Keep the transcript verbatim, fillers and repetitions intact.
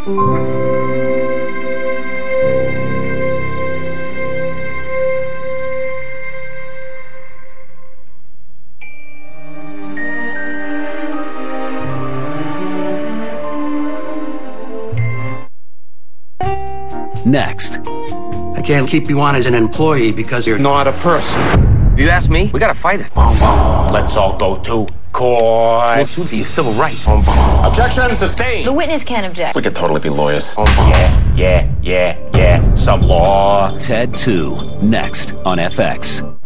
Next. I can't keep you on as an employee because you're not a person. If you ask me, we gotta fight it. Let's all go to court. We'll sue for your civil rights. Objection sustained. The witness can't object. We could totally be lawyers. Yeah, yeah, yeah, yeah. Some law. Ted two. Next on F X.